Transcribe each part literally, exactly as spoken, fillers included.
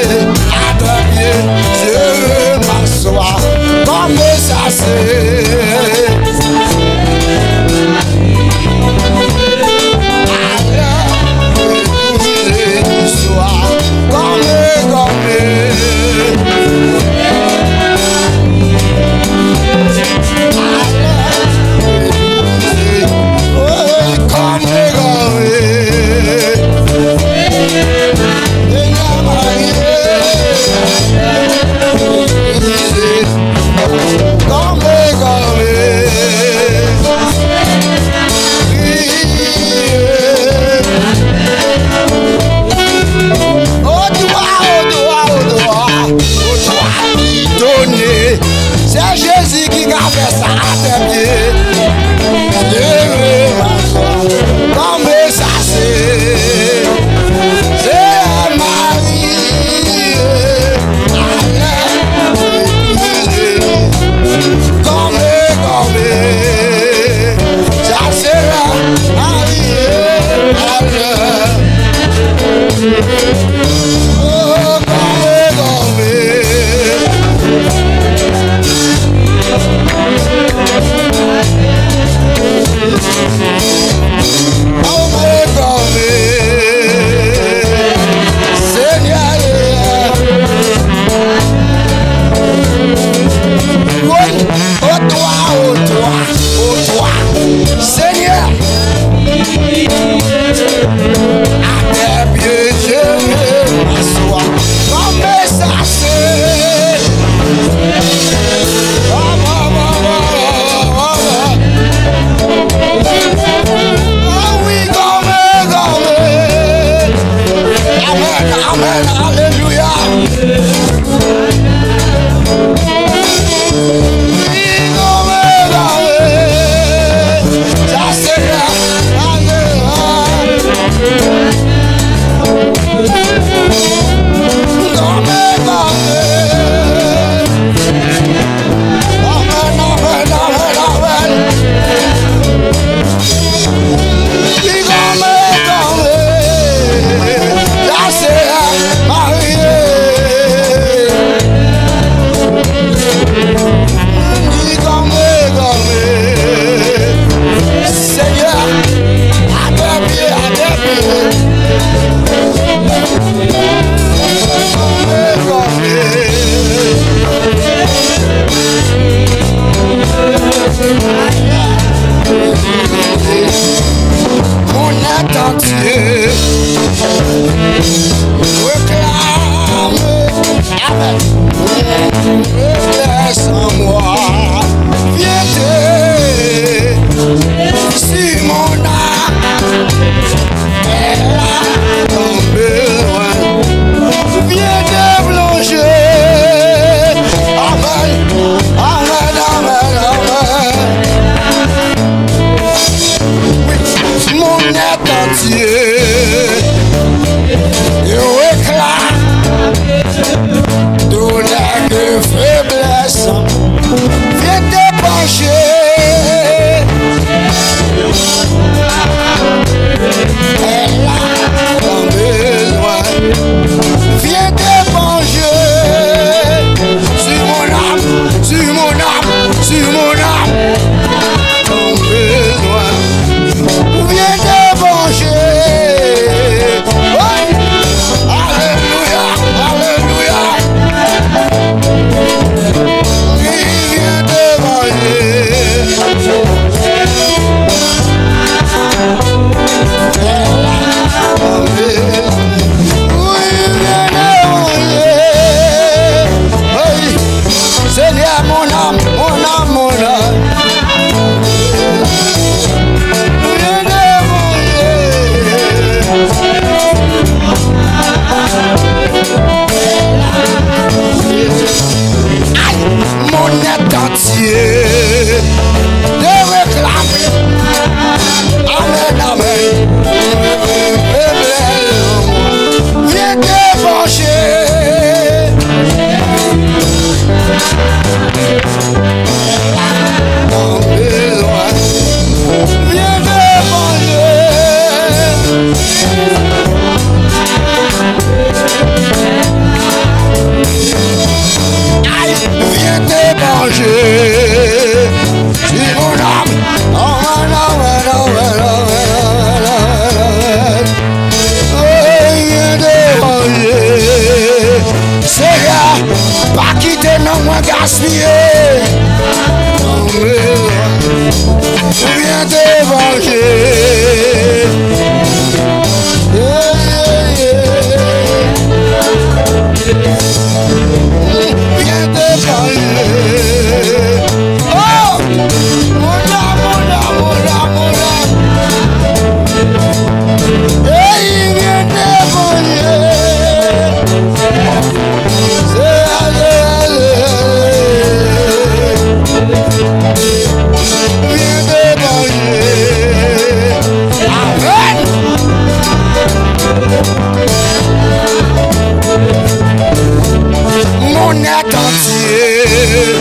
à tes pieds, je veux m'asseoir comme ça c'est. C'est Jésus qui a fait ça à tes pieds. Je veux m'asseoir comme ça c'est. C'est Marie. Comme, comme, ça c'est la Marie. Oh, comme, comme. Oh my God, Seigneur, oui, oh toi, oh toi, oh toi, Seigneur, à tes pieds je veux m'asseoir, comme ça c'est. Oh, oh, oh, oh, oh, oh. Oh oui, comme, comme. Amen, amen, alléluia. Oui, comme, comme. Ça c'est là, alléluia. Comme, comme. Amen, amen, amen, amen. Qui comme, comme, là c'est Marie. Qui comme, comme, Seigneur, à tes pieds, à tes pieds. Comme, comme. Mon être entier réclame, amen, laisse en moi, viens si mon âme est là dans besoin, viens te plonger, amen, amen, amen, amen. Mon être entier, je réclame douleur que faiblesse, viens te pencher. Elle a ton besoin, viens te pencher. Sur mon âme, sur mon âme, sur mon âme, ton besoin. Viens te venger. Oui. Alléluia, alléluia. Oui, viens te venger. Oui, viens te venger. Oui. Seigneur, mon âme, mon âme, mon âme. Mon être entier te réclame. Amen, amen. Viens te pencher. Ton besoin. Viens te pencher. gaspiller. Viens te venger. Yeah, yeah, yeah. Viens te venger. Oh, mon âme, mon âme, mon âme, mon âme. Hey, viens te venger. Viens te venger. Amen. Mon être entier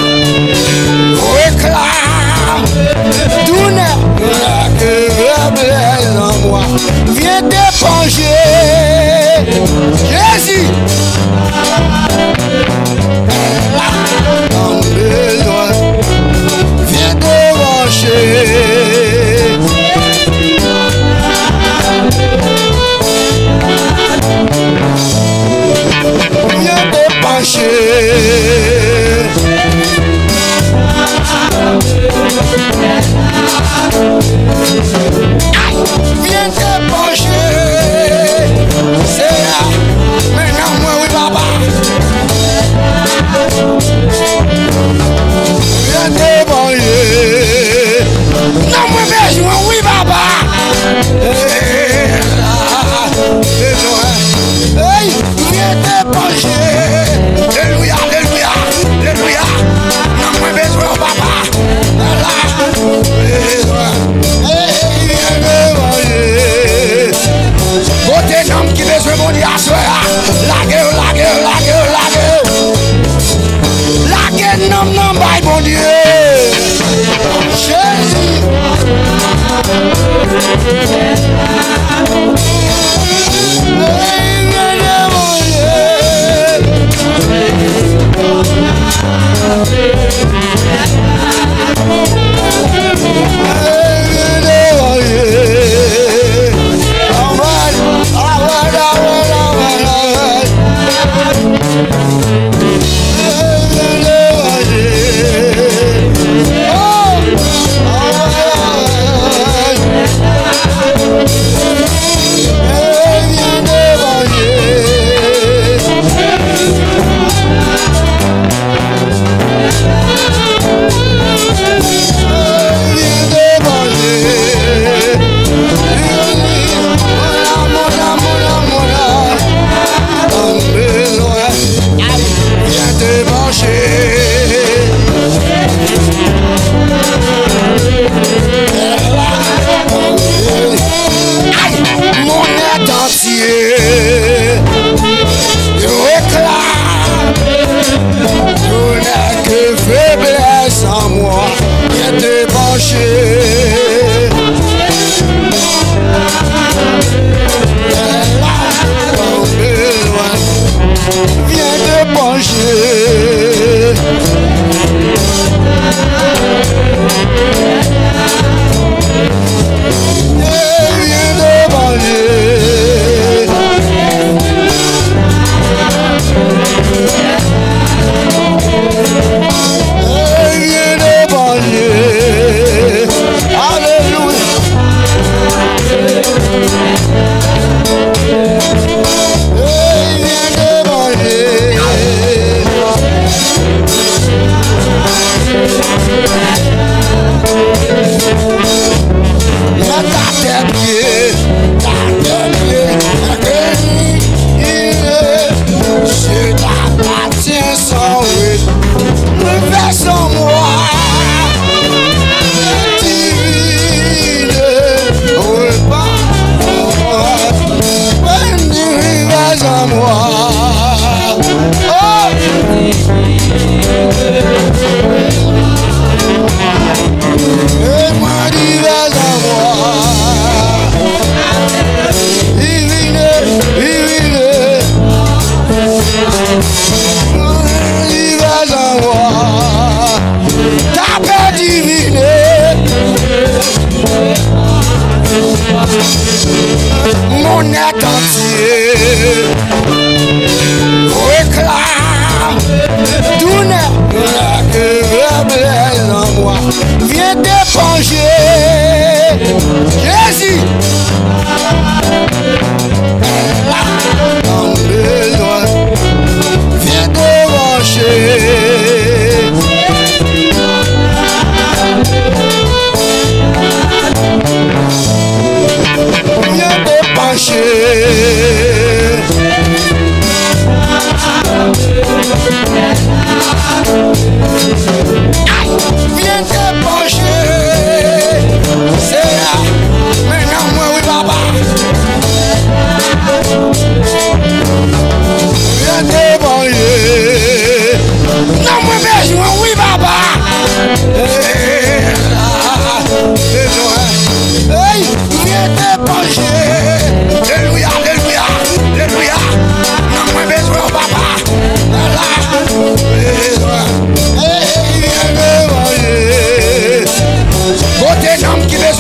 réclame tout n'est que blesse en moi. Viens te venger. Jésus. Viens te venger. Viens te pencher. Viens te pencher. C'est là. Maintenant, moi, oui, papa. Viens te pencher. Non, moi, besoin, oui, papa. Hey, viens te pencher. Alléluia, alléluia, alléluia. Non, moi, besoin, papa. Hey, viens te pencher. Côté homme qui besoin mon Dieu, la gueule, la gueule, la gueule, la gueule. La gueule, non, non, bye, mon Dieu. Jésus. Oh,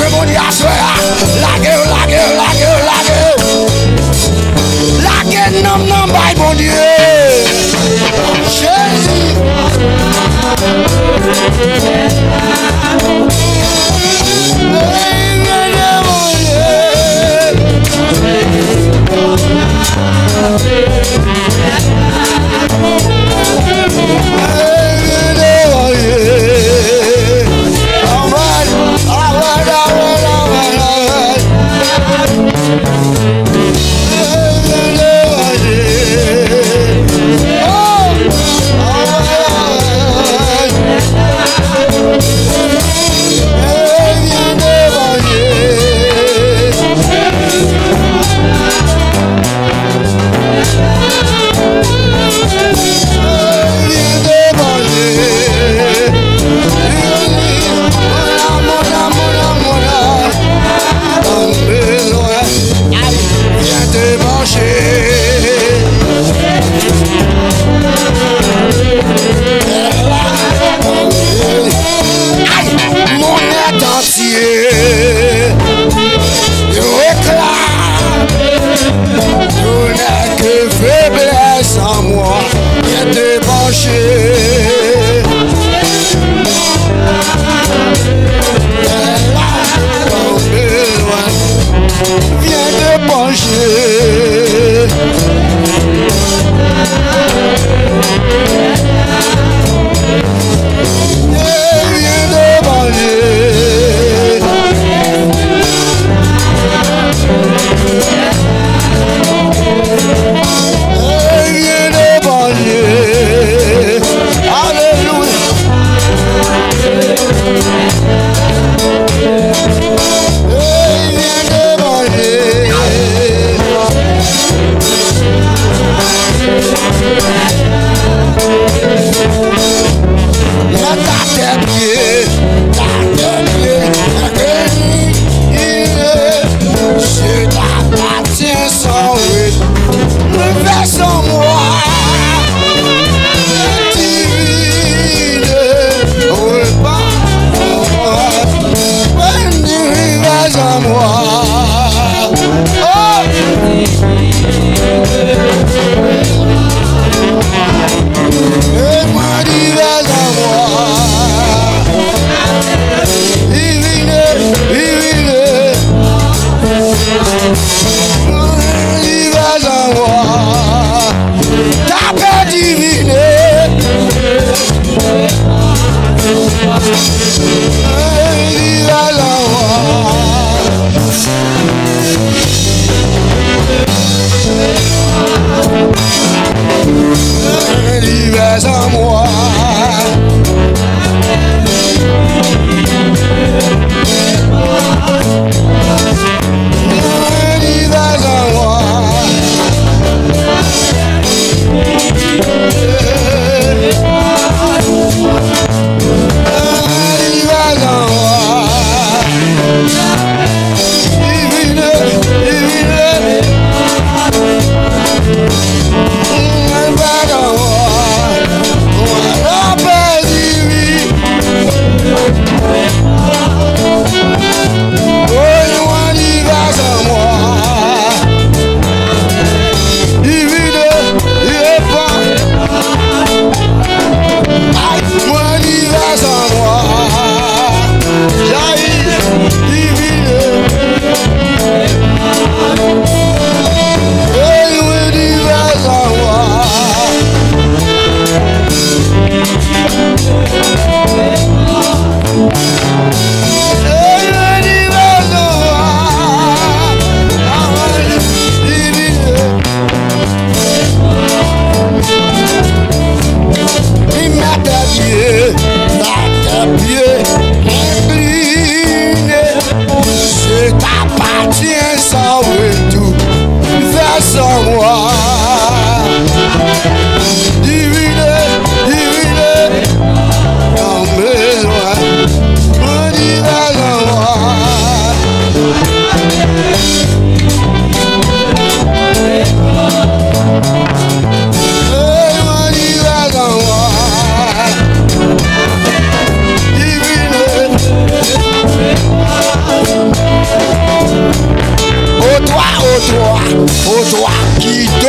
mon Dieu, à soir. La gueule, la gueule, la gueule, la gueule. La gueule, non, non, bye, mon Dieu. Jésus. Yeah.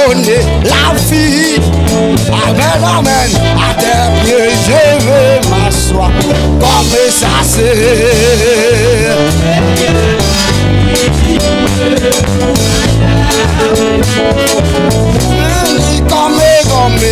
donner la vie. Amen, amen. À tes pieds, je veux m'asseoir comme ça c'est. Comme, comme.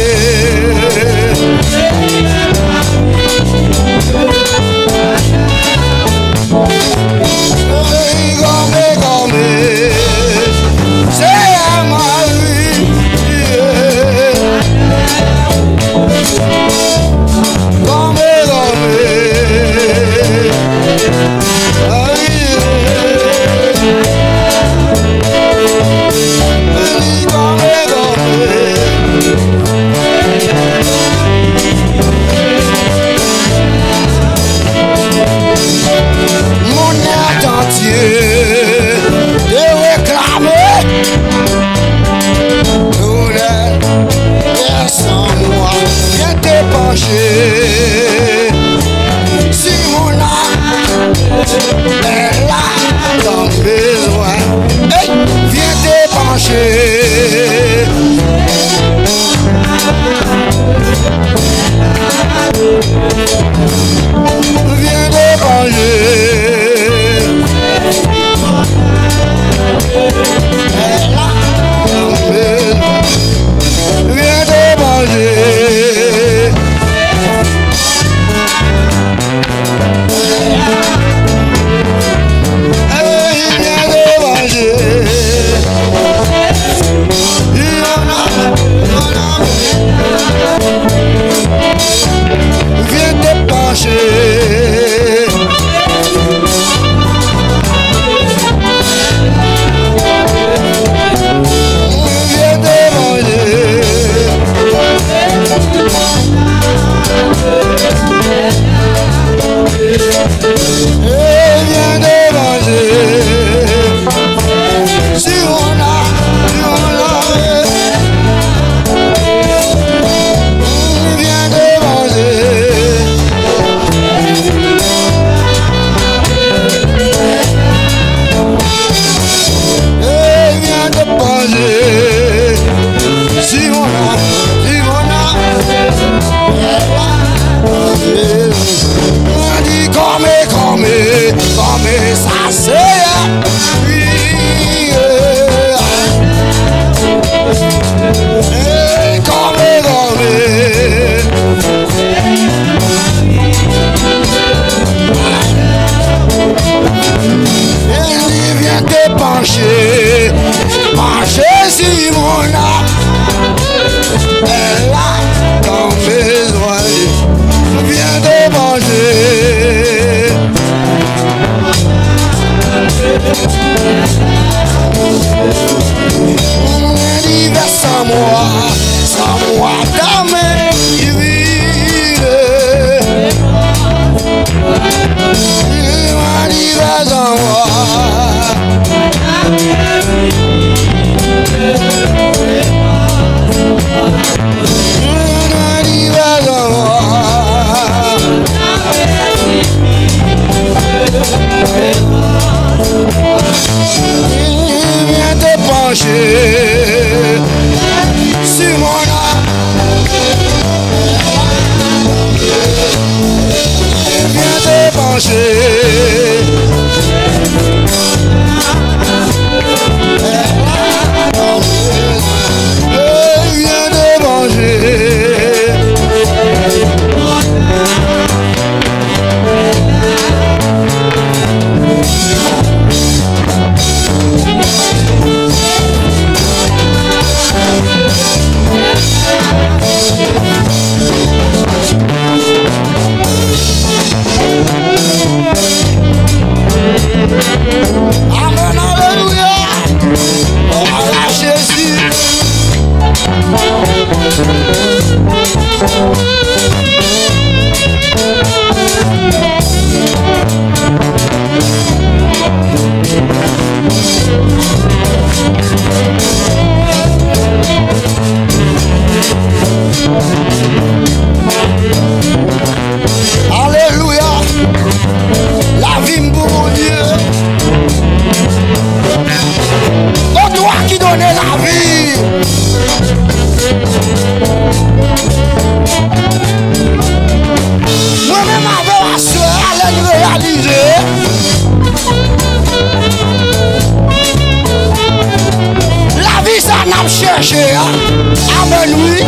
chercher. Amen, oui.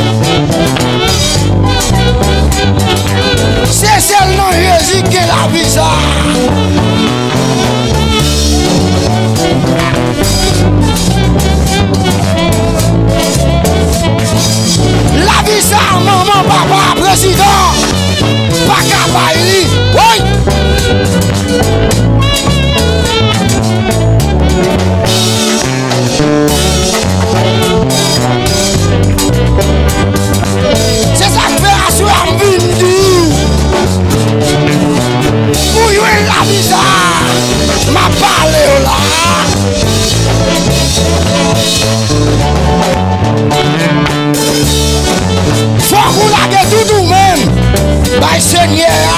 C'est seulement Jésus qui la vie ça. La vie ça, maman, papa, président. Pas capable. Oui. C'est ça que fait asseoir Bindi. Pour y la vie ça, m'a parlé là. Faut qu'on la guette tout nous-mêmes. Bah Seigneur.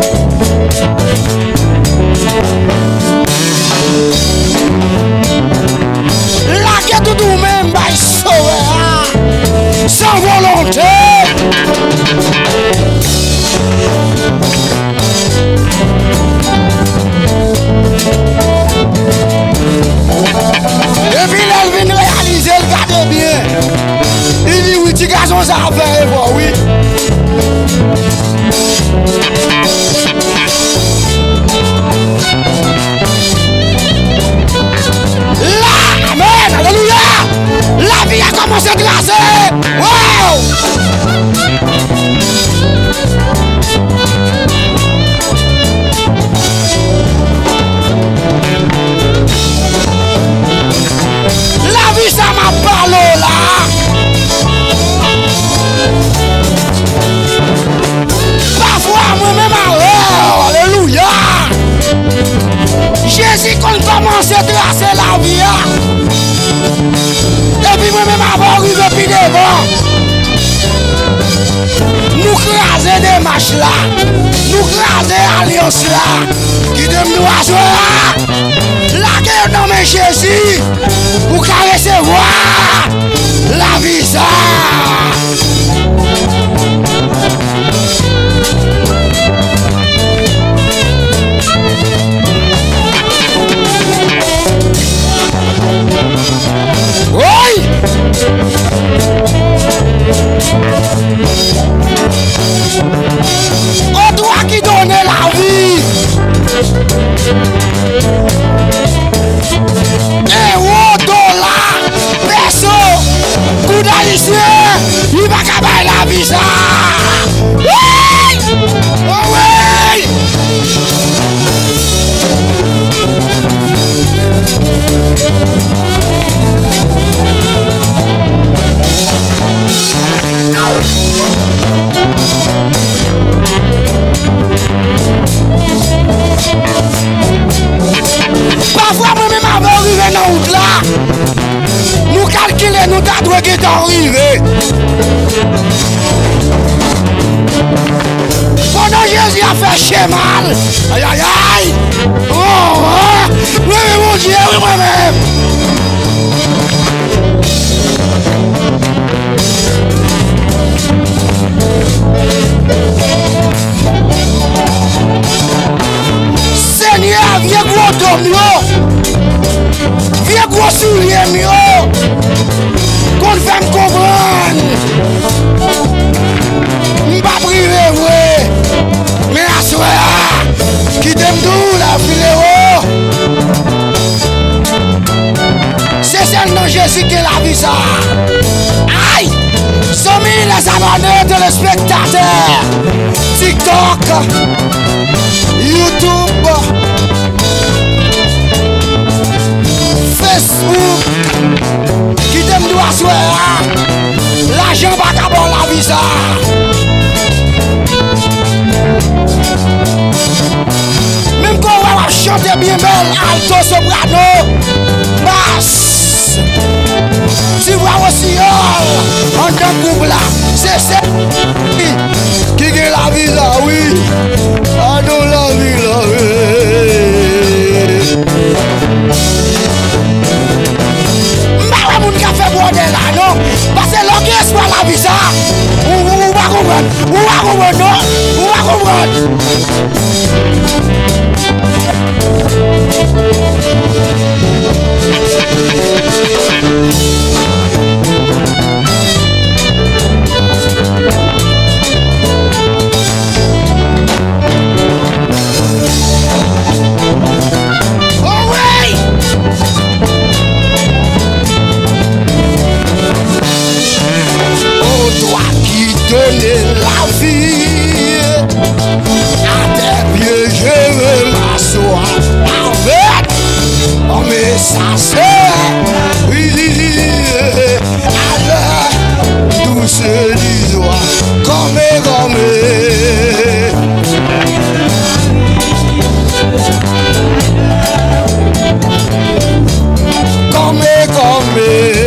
La guette tout nous-mêmes. Bah sauveur. Sans volonté. Et puis là, il vient réaliser, regardez bien. Il dit oui, petit garçon, ça va faire voir, oui. Là, amen, alléluia. La vie a commencé à glacer. Wow! La vie, ça m'a parlé là. Parfois, moi-même, alléluia. Jésus, quand il commence à tracer la vie, et puis moi-même, avant d'arriver puis devant, nous craser des marches là, nous craser alliance là, qui donne nous à jouer. La guerre nomme Jésus, pour qu'à recevoir la vie ça. Oui! Oh, toi qui donne la vie! Et oh, dollar! Perso! Coup d'haïtien! Il va cabaye la vie ça! Oui! Oh oui! Parfois, moi-même, avant d'arriver dans la route là, nous calculons, nous t'adouons qui est arrivé. Pendant Jésus a fait chier mal. Aïe, aïe, aïe. Oh, oh. Oui, oui, mon Dieu, oui, moi-même. Seigneur, viens gros domino. Viens gros soulier mieux. Qu'on fait me comprendre. M'pas privé, oui. Mais à soi, qui t'aime d'où la filéo. C'est seulement Jésus qui l'a vu ça. Aïe! cent mille les abonnés téléspectateurs. TikTok, YouTube, Facebook, qui t'aime doit soir. L'argent va qu'avoir la vie ça. Même quand on va chanter bien belle, alto, soprano, basse. Tu vois aussi, en tant que groupe là, c'est ça qui gagne la vie là, oui. Ah non, la vie là, oui. M'ba moun ka fait bordel là, non? Parce que l'orgueil soit la vie ça. Ou va comprendre, ou va comprendre, non? Ou va comprendre. mais ça c'est oui, alors tout se dit comme comme comme comme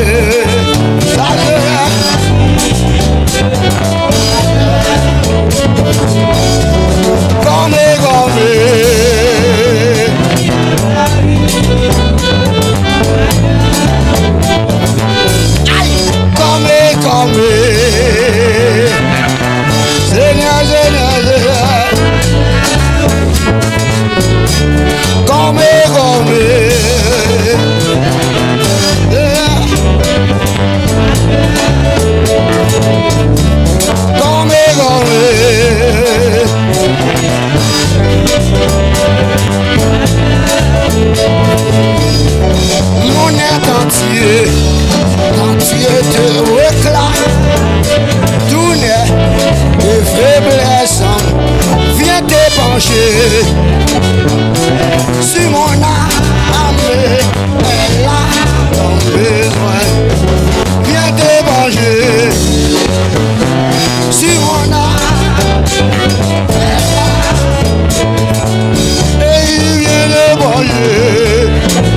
si mon âme est là, ton besoin vient te venger. Si mon âme est là, et il vient te venger.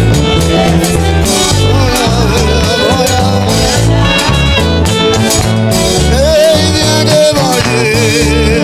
Et il vient te venger.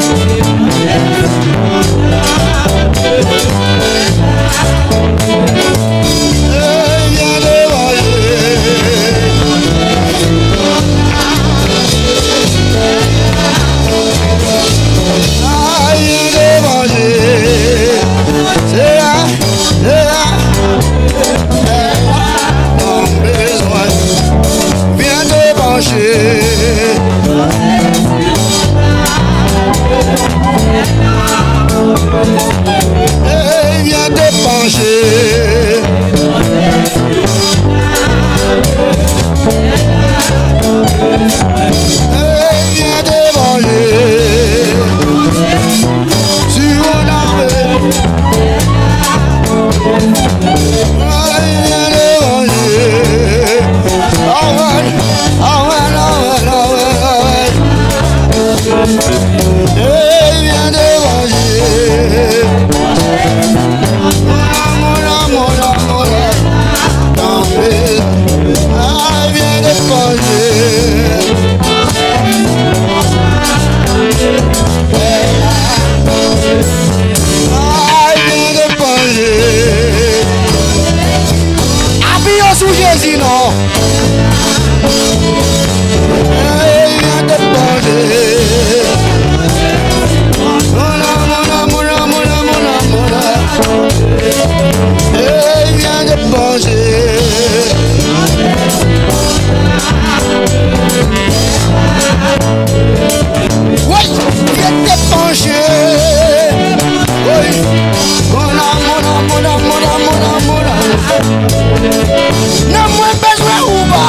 Jésus, non. Il vient de manger. Mona, mona, mona, mona, mona, mona. Il vient de manger. Oui, il vient de manger. Oui, mona, mona, mona, mona, mona, mona. Non, moi besoin ou pas?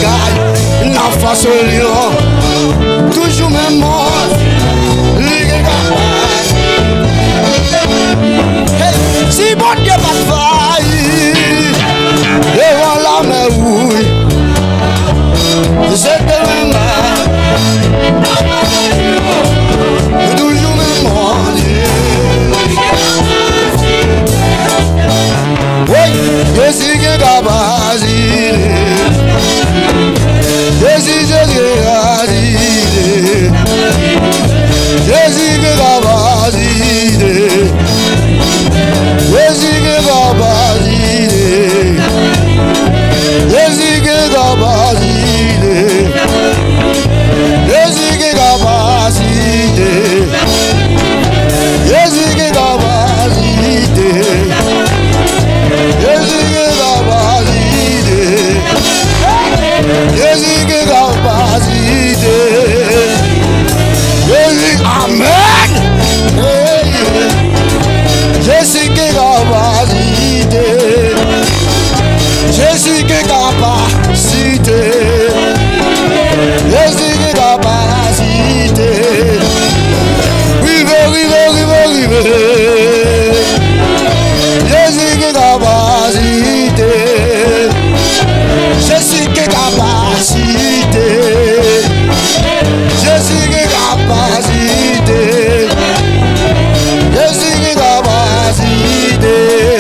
bagaille, n'a pas solution. Toujours même mort, lui capable. Si bon Dieu pas de faille, devant la mer rouge, c'est de même toujours même mort. Oui, je suis capable. Jésus, Jésus, Jésus, Jésus, capacité. Jésus, capacité. Jésus, capacité. Jésus, capacité. Jésus, capacité. Jésus, capacité. Jésus qui capacité. Jésus, amen. Jésus qui capacité. Jésus qui capacité. Jésus qui capacité. Rive, rive, rive, rive. Jésus qui capacité. Jésus qui capacité. Jésus qui capacité. Jésus qui capacité.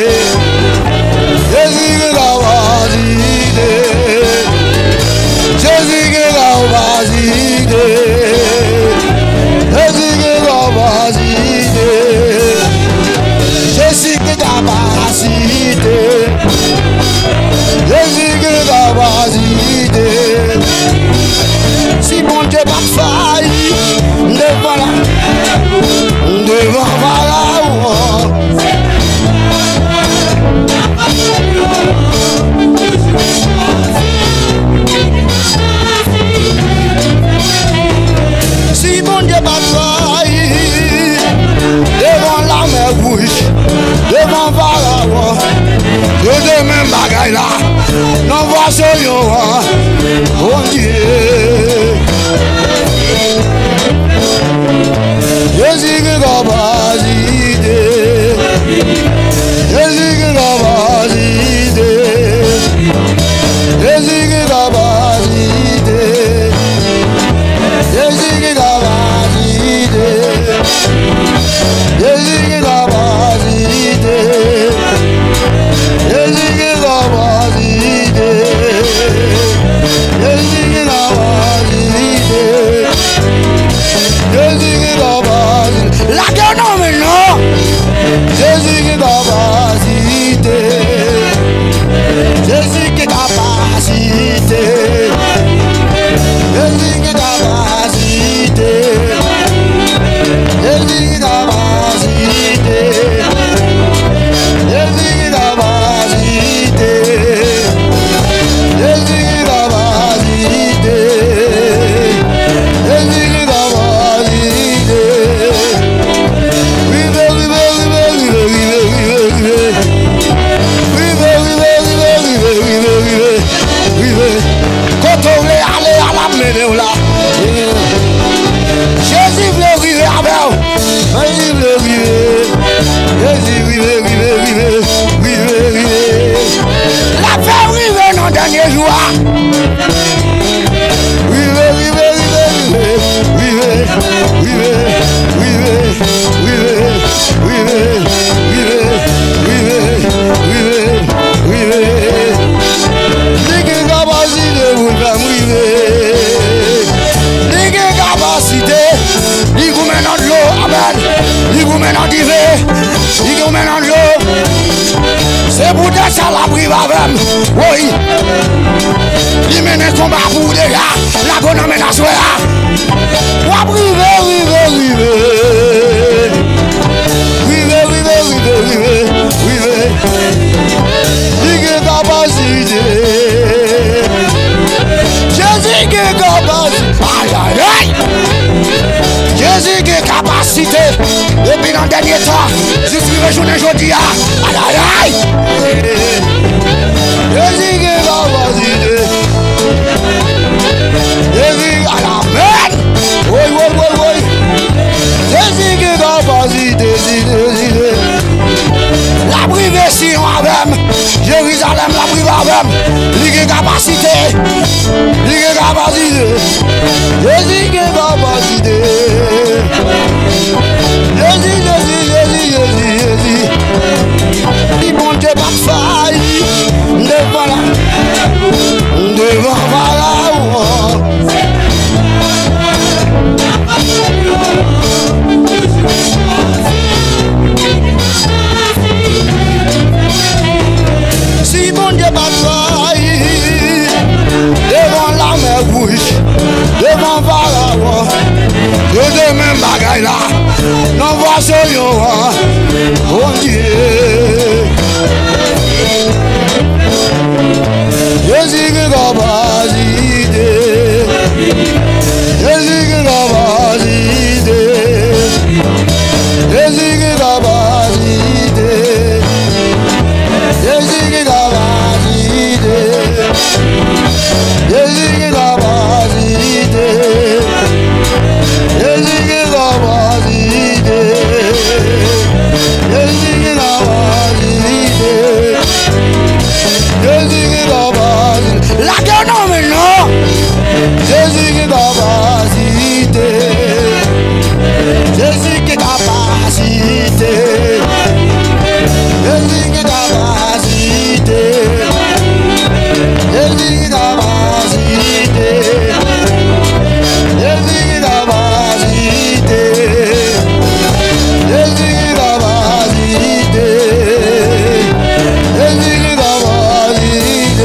Jésus qui capacité. Jésus qui capacité. Jésus qui capacité. Jésus qui capacité. Jésus qui capacité. Si bon Dieu pas de faille, devant la, devant Pharaon. Si bon Dieu pas de faille, devant la mer rouge, devant Pharaon. Je te même bagaille là, non vois ce lion, oh Dieu. Jésus qui capacité, Jésus qui capacité, Jésus qui capacité, Jésus qui capacité, Jésus qui capacité. Jésus qui capacité, Jésus qui capacité, Jésus qui capacité. La gueule non mais non. Jésus qui capacité, Jésus qui capacité, Jésus qui capacité, Jésus qui capacité. Jésus qui capacité, Jésus qui capacité, Jésus qui capacité. Rive, rive, rive, rive, rive, rive, rive, rive, rive, rive, rive, rive. Quand on veut aller à la maison là, Jésus veut arriver avec vous. Jésus veut arriver. Jésus rive, rive, rive, rive, rive. La paix rive dans le dernier jour. Rive, rive, rive, rive, rive, rive, rive, rive, rive, rive, rive, rive. Dis que capacité vous faire river. Dis que capacité, dis que vous mettez dans l'eau, amen. Dis que vous mettez dans l'hiver. Il nous met dans l'eau. C'est pour ça que la prive avec. Oui. Il mène un combat pour les gars. La bonne amène à soi. La prive, rive, rive. Rive, rive, rive, rive. Rive. Il y a capacité. Jésus qui est capacité. Aïe, aïe, aïe. Jésus qui est capacité. Depuis dans le dernier temps, je suis rejoué aujourd'hui. Aïe, aïe, aïe. Jésus qui est capacité. Jérusalem, la prive avec, il y a capacité, il y a capacité, Jésus qui est capacité, Jésus, Jésus, Jésus, Jésus, Jésus, il bon Dieu pas de faille, devant la, devant Pharaon. Si bon Dieu bataille devant la mer rouge, devant Pharaon, de demain bagaille là, non voit ce lion, bon Dieu. Jésus qui est capacité, Jésus qui est capacité, Jésus qui est capacité, Jésus qui est capacité, Jésus qui est capacité, Jésus qui est capacité, Jésus qui est capacité, Jésus qui est capacité. La gueule non mais non, Jésus qui est capacité, Jésus qui est capacité, Jésus qui est capacité, Jésus qui est capacité, Jésus qui est capacité, Jésus qui est capacité, Jésus qui est capacité.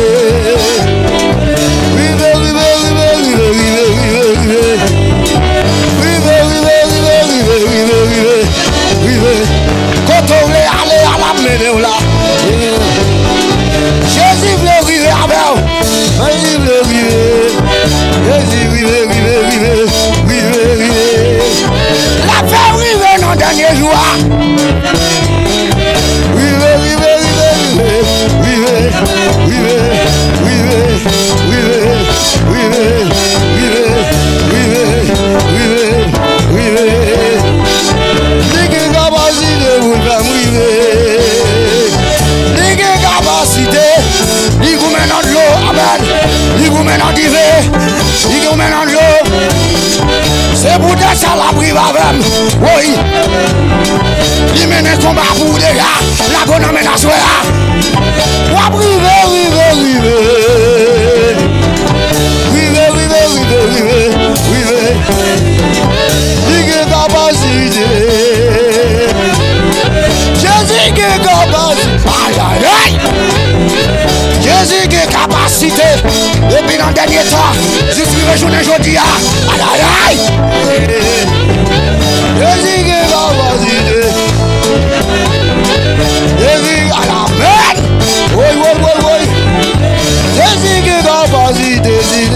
Vive, vive, vive, vive, vive, vive, vive. Quand on veut aller à la maison là, Jésus veut arriver avec vous. Jésus veut arriver. Jésus veut arriver, arriver, arriver. La paix arrive dans le dernier jour. Arriver, arriver, arriver, arriver, arriver, arriver, arriver, arriver, arriver, arriver. Dès que capacité vous faire arriver, dès que capacité, il vous met dans l'eau, amen, il vous met dans l'hiver, il vous met dans l'eau. C'est pour ça la prive avec, oui. Il mène un combat pour les gars, la bonne amène à soi. Wa prive, prive, prive, prive, prive, prive, prive, il y a capacité. Jésus qui est capacité. Aïe aïe aïe. Jésus qui est capacité. Depuis dans le dernier temps, je suis journée aujourd'hui. Aïe aïe aïe. Jésus qui est capacité. Jésus à la main. Oui, oui, oui, oui. Jésus qui est capacité.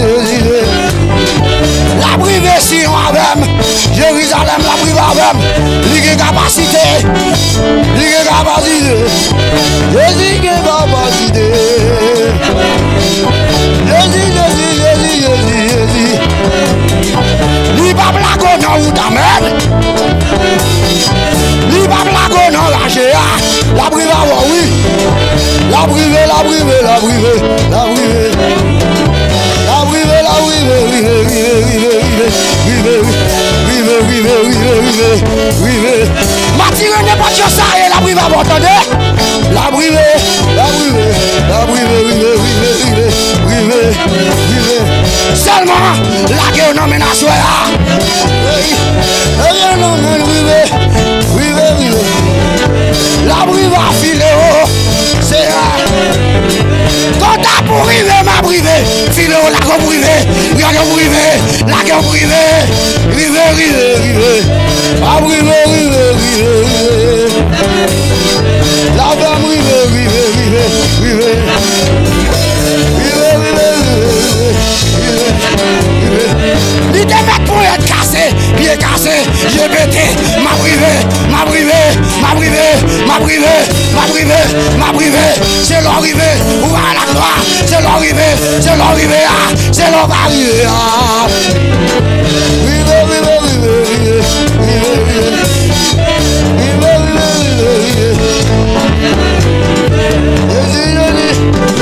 La prive si on avec Jérusalem, la prive avec. Il y a capacité. Il y a capacité. Jésus qui est capacité. Jésus, Jésus, Jésus, Jésus, Jésus. Lui pas blague non ou d'amen. Lui pas blague non lâché. La prive avant, oui. La prive, la prive, la prive, la prive. La prive, la prive, rive, rive, rive, rive, rive, rive, rive, rive, rive. Matiré n'est pas de ça et la prive avant, entendez? La prive, la prive, la prive, rive, rive, rive, rive, rive. Seulement, la gueule non mène à soi. La gueule non mène, rive, rive, rive. La prive a filé haut, c'est quand t'as pour river, ma privée, filé haut, la gueule privée, la gueule privée, la gueule privée, rive, rive, rive. La prive, rive, rive, rive. La femme rive, rive, rive, rive. Rive, rive, rive, rive. L'idée mettre pour être cassé, pied cassé, j'ai pété, ma privée, ma privée, ma privée, ma privée, ma privée, ma privée, c'est l'arrivée, ou à la gloire, c'est l'arrivée, c'est l'arrivée, c'est l'arrivée. Rive, rive, rive, rive, rive, rive, rive, rive, rive.